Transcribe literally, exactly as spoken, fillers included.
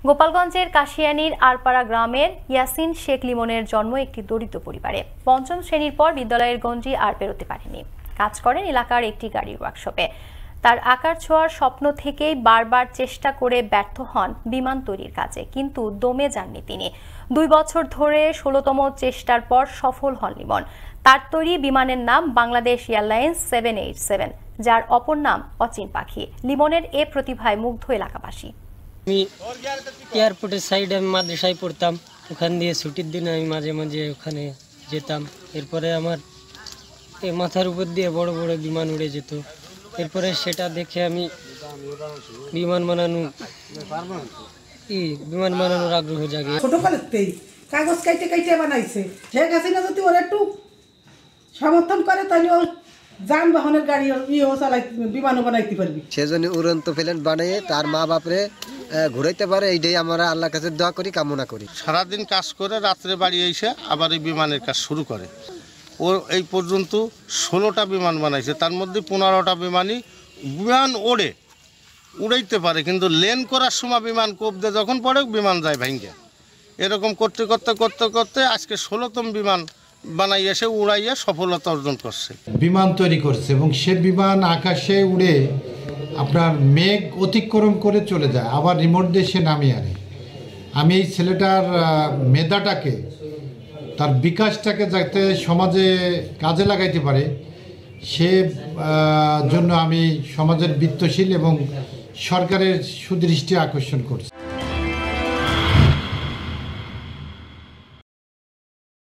গোপালগঞ্জের কাশিয়ানীর আরপাড়া গ্রামের ইয়াসিন শেখ লিমনের জন্ম একটি দরিদ্র পরিবারে। পঞ্চম শ্রেণীর পর বিদ্যালয়ের গণ্ডি আর পেরোতে পারেনি। কাজ করেন এলাকার একটি গাড়ির ওয়ার্কশপে। তার আকার ছোঁয়ার স্বপ্ন থেকেই বারবার চেষ্টা করে ব্যর্থ হন বিমান তৈরির কাজে, কিন্তু দমে যাননি তিনি। দুই বছর ধরে ষোলোতম চেষ্টার পর সফল হন লিমন। তার তৈরি বিমানের নাম Bangladesh airlines seven eight seven, যার অপর নাম অচিন পাখি। লিমনের এ প্রতিভায় মুগ্ধ এলাকাবাসী। আমি এয়ারপোর্টের সাইডে আমি মাদ্রাসায় পড়তাম, ওখান দিয়ে ছুটির দিনে আমি মাঝে মাঝে ওখানে যেতাম। এরপরে আমার এই মাথার উপর দিয়ে বড় বড় বিমান উড়ে যেত। এরপরে সেটা দেখে আমি বিমান বানানো ই বিমান বানানোর আগ্রহ জাগে। ছোটকালেতেই কাগজ কাইটে কাইটে বানাইছে। শেখ হাসিনা যদি ওর একটু সমর্থন করে তাহলে ও যানবাহনের গাড়ি ইয়েও চালাই বিমানও বানাইতে পারবি। সেজন্য উড়ন্ত প্লেন বানিয়ে তার মা বাপরে ঘুরাইতে পারে, এইটাই আমরা আল্লাহর কাছে দোয়া করি, কামনা করি। সারাদিন কাজ করে রাত্রে বাড়ি এসে আবার এই বিমানের কাজ শুরু করে। ও এই পর্যন্ত ষোলোটা বিমান বানাইছে, তার মধ্যে পনেরোটা বিমানই বিমান ওড়ে উড়াইতে পারে, কিন্তু লেন করার সময় বিমান কোপ দিয়ে যখন পড়ে বিমান যায় ভাঙ্গে। এরকম করতে করতে করতে করতে আজকে ষোলোতম বিমান বানাই এসে উড়াইয়া সফলতা অর্জন করছে। বিমান তৈরি করছে এবং সে বিমান আকাশে উড়ে আপনার মেঘ অতিক্রম করে চলে যায়, আবার রিমোট দিয়ে সে নামিয়ে আনে। আমি এই ছেলেটার মেধাটাকে, তার বিকাশটাকে যাতে সমাজে কাজে লাগাইতে পারে, সে জন্য আমি সমাজের বৃত্তশীল এবং সরকারের সুদৃষ্টি আকর্ষণ করছি।